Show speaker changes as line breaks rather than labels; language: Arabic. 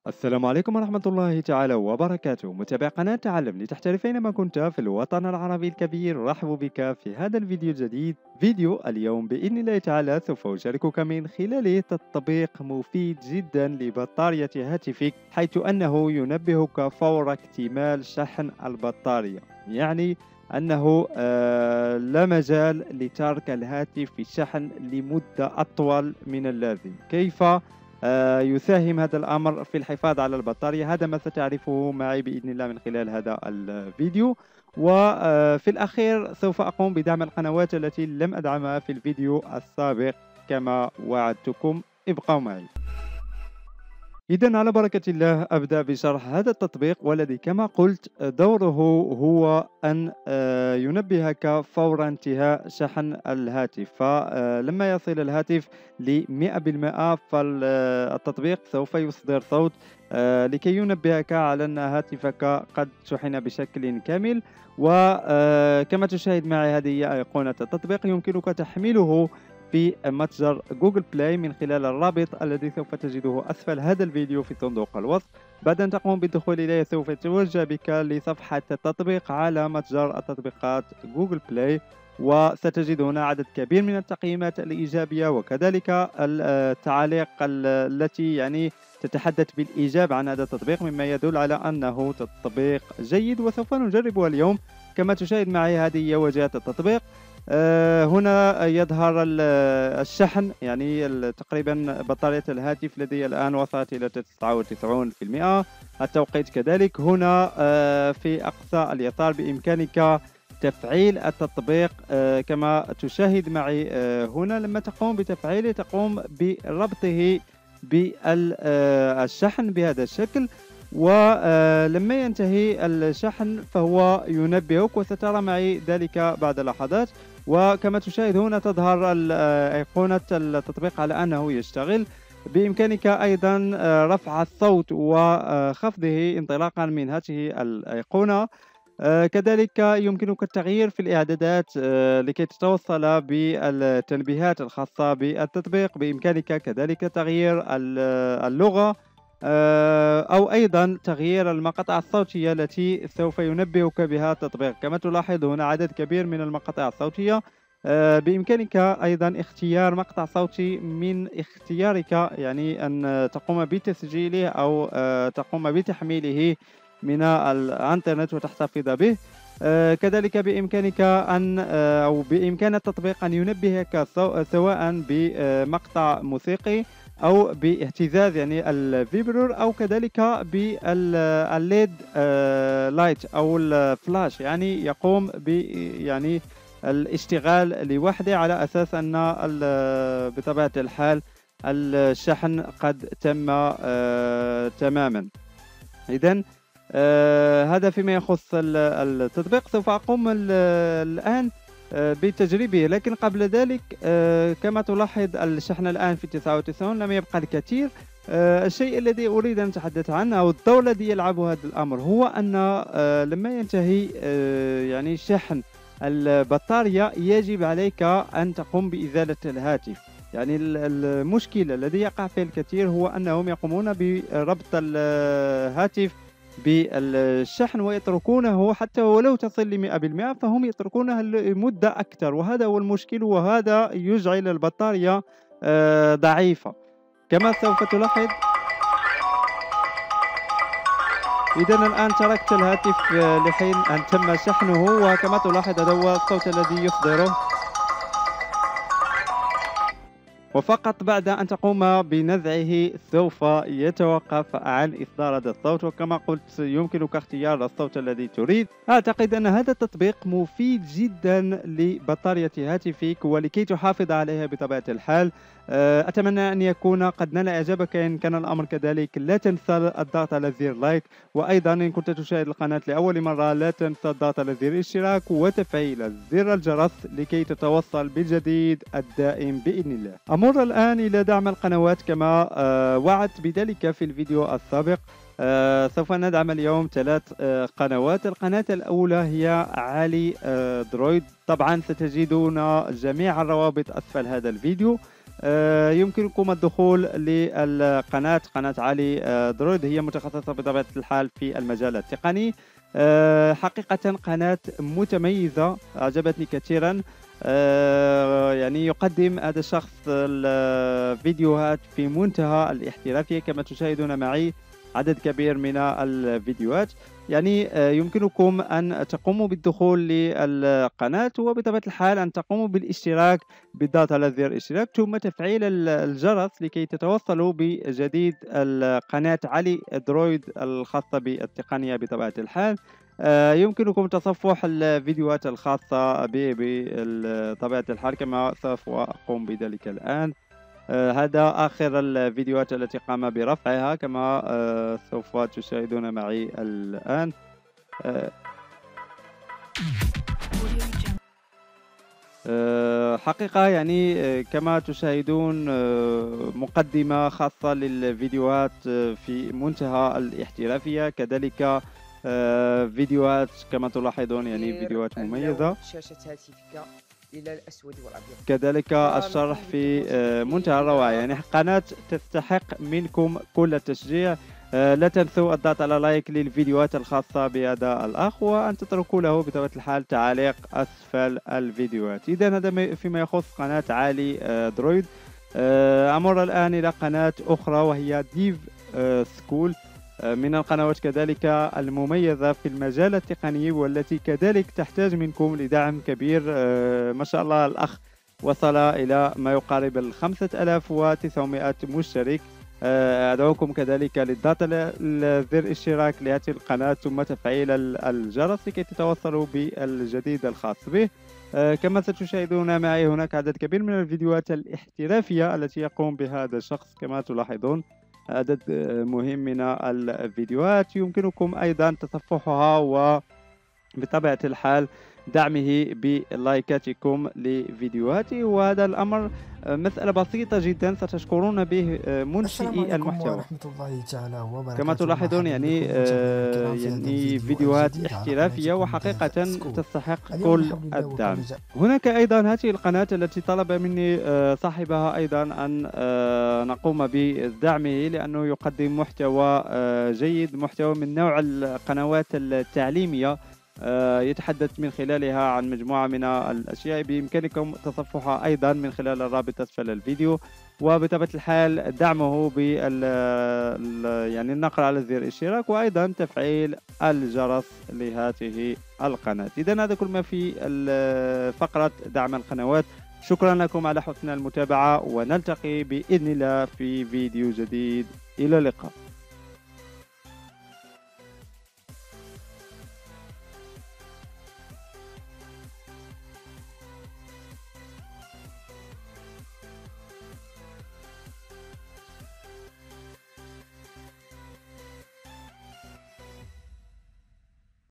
السلام عليكم ورحمة الله تعالى وبركاته. متابع قناة تعلم لتحترف أينما كنت في الوطن العربي الكبير، رحب بك في هذا الفيديو الجديد. فيديو اليوم بإذن الله تعالى سوف أشاركك من خلاله تطبيق مفيد جدا لبطارية هاتفك، حيث أنه ينبهك فور اكتمال شحن البطارية. يعني أنه لا مجال لترك الهاتف في الشحن لمدة أطول من اللازم. كيف يساهم هذا الأمر في الحفاظ على البطارية؟ هذا ما ستعرفه معي بإذن الله من خلال هذا الفيديو. وفي الأخير سوف أقوم بدعم القنوات التي لم أدعمها في الفيديو السابق كما وعدتكم. ابقوا معي. إذن على بركة الله أبدأ بشرح هذا التطبيق، والذي كما قلت دوره هو أن ينبهك فور انتهاء شحن الهاتف. فلما يصل الهاتف ل100% فالتطبيق سوف يصدر صوت لكي ينبهك على أن هاتفك قد شحن بشكل كامل. وكما تشاهد معي هذه هي أيقونة التطبيق، يمكنك تحميله في متجر جوجل بلاي من خلال الرابط الذي سوف تجده أسفل هذا الفيديو في صندوق الوصف. بعد أن تقوم بالدخول إليه سوف يتوجه بك لصفحة التطبيق على متجر التطبيقات جوجل بلاي، وستجد هنا عدد كبير من التقييمات الإيجابية وكذلك التعاليق التي يعني تتحدث بالإيجاب عن هذا التطبيق، مما يدل على أنه تطبيق جيد وسوف نجربه اليوم. كما تشاهد معي هذه هي واجهة التطبيق. هنا يظهر الشحن، يعني تقريبا بطارية الهاتف لدي الآن وصلت إلى 99%. التوقيت كذلك. هنا في أقصى اليسار بإمكانك تفعيل التطبيق كما تشاهد معي هنا. لما تقوم بتفعيله تقوم بربطه بالشحن بهذا الشكل، ولما ينتهي الشحن فهو ينبهك، وسترى معي ذلك بعد لحظات. وكما تشاهد هنا تظهر أيقونة التطبيق على أنه يشتغل. بإمكانك أيضا رفع الصوت وخفضه انطلاقا من هذه الأيقونة. كذلك يمكنك التغيير في الإعدادات لكي تتوصل بالتنبيهات الخاصة بالتطبيق. بإمكانك كذلك تغيير اللغة أو أيضا تغيير المقاطع الصوتية التي سوف ينبهك بها التطبيق. كما تلاحظ هنا عدد كبير من المقاطع الصوتية. بإمكانك أيضا اختيار مقطع صوتي من اختيارك، يعني أن تقوم بتسجيله أو تقوم بتحميله من الإنترنت وتحتفظ به. كذلك بإمكانك أن أو بإمكان التطبيق أن ينبهك سواء بمقطع موسيقي أو باهتزاز يعني الفيبرور، أو كذلك بالليد لايت أو الفلاش، يعني يقوم ب يعني الاشتغال لوحده على أساس أن بطبيعة الحال الشحن قد تم تماما. إذن هذا فيما يخص التطبيق. سوف أقوم الآن بتجريبه، لكن قبل ذلك كما تلاحظ الشحن الآن في 99، لم يبقى الكثير. الشيء الذي أريد أن أتحدث عنه أو الدور الذي يلعبه هذا الأمر هو أن لما ينتهي يعني شحن البطارية يجب عليك أن تقوم بإزالة الهاتف. يعني المشكلة الذي يقع فيه الكثير هو أنهم يقومون بربط الهاتف بالشحن ويتركونه حتى ولو تصل ل100%، فهم يتركونه لمدة أكثر، وهذا هو المشكل، وهذا يجعل البطارية ضعيفة كما سوف تلاحظ. إذا الآن تركت الهاتف لحين أن تم شحنه، وكما تلاحظ هذا هو الصوت الذي يصدره. وفقط بعد أن تقوم بنزعه سوف يتوقف عن إصدار هذا الصوت. وكما قلت يمكنك اختيار الصوت الذي تريد. أعتقد أن هذا التطبيق مفيد جدا لبطارية هاتفك ولكي تحافظ عليها بطبيعة الحال. أتمنى أن يكون قد نال إعجابك. إن كان الأمر كذلك لا تنسى الضغط على زر لايك، وأيضا إن كنت تشاهد القناة لأول مرة لا تنسى الضغط على زر الاشتراك وتفعيل زر الجرس لكي تتوصل بالجديد الدائم بإذن الله. أمر الآن إلى دعم القنوات كما وعدت بذلك في الفيديو السابق. سوف ندعم اليوم 3 قنوات. القناة الأولى هي علي درويد، طبعا ستجدون جميع الروابط أسفل هذا الفيديو. يمكنكم الدخول للقناة، قناة علي درويد، هي متخصصة بطبيعة الحال في المجال التقني. حقيقة قناة متميزة أعجبتني كثيرا. يعني يقدم هذا الشخص الفيديوهات في منتهى الاحترافية كما تشاهدون معي عدد كبير من الفيديوهات. يعني يمكنكم أن تقوموا بالدخول للقناة، وبطبيعة الحال أن تقوموا بالاشتراك بالضغط على زر الاشتراك ثم تفعيل الجرس لكي تتوصلوا بجديد القناة علي درويد الخاصة بالتقنية بطبيعة الحال. يمكنكم تصفح الفيديوهات الخاصة بطبيعة الحال كما سوف أقوم بذلك الآن. هذا آخر الفيديوهات التي قام برفعها كما سوف تشاهدون معي الآن. حقيقة يعني كما تشاهدون مقدمة خاصة للفيديوهات في منتهى الاحترافية، كذلك فيديوهات كما تلاحظون يعني فيديوهات مميزة،
شاشة هاتفك إلى الأسود والأبيض،
كذلك الشرح في منتهى الروعة. يعني قناة تستحق منكم كل التشجيع. لا تنسوا الضغط على لايك للفيديوهات الخاصة بهذا الأخ، وأن تتركوا له بطبيعة الحال تعليق أسفل الفيديوهات. إذا هذا فيما يخص قناة علي درويد. أمر الآن إلى قناة أخرى وهي ديف سكول، من القنوات كذلك المميزة في المجال التقني، والتي كذلك تحتاج منكم لدعم كبير. ما شاء الله الأخ وصل إلى ما يقارب 5900 مشترك. أدعوكم كذلك للضغط على زر الاشتراك لهذه القناة ثم تفعيل الجرس لكي تتوصلوا بالجديد الخاص به. كما ستشاهدون معي هناك عدد كبير من الفيديوهات الاحترافية التي يقوم بها هذا الشخص كما تلاحظون، عدد مهم من الفيديوهات يمكنكم أيضا تصفحها وبطبيعة الحال دعمه بلايكاتكم لفيديوهاته. وهذا الأمر مسألة بسيطة جدا ستشكرون به منشئي المحتوى.
ورحمة الله تعالى وبركاته.
كما تلاحظون يعني فيديوهات احترافية وحقيقة تستحق كل الدعم. هناك أيضا هذه القناة التي طلب مني صاحبها أيضا أن نقوم بدعمه، لأنه يقدم محتوى جيد، محتوى من نوع القنوات التعليمية، يتحدث من خلالها عن مجموعة من الأشياء بإمكانكم تصفحها أيضا من خلال الرابط أسفل الفيديو، وبطبيعة الحال دعمه يعني النقر على زر الاشتراك وأيضا تفعيل الجرس لهذه القناة. إذا هذا كل ما في فقرة دعم القنوات. شكرا لكم على حسن المتابعة، ونلتقي بإذن الله في فيديو جديد. إلى اللقاء.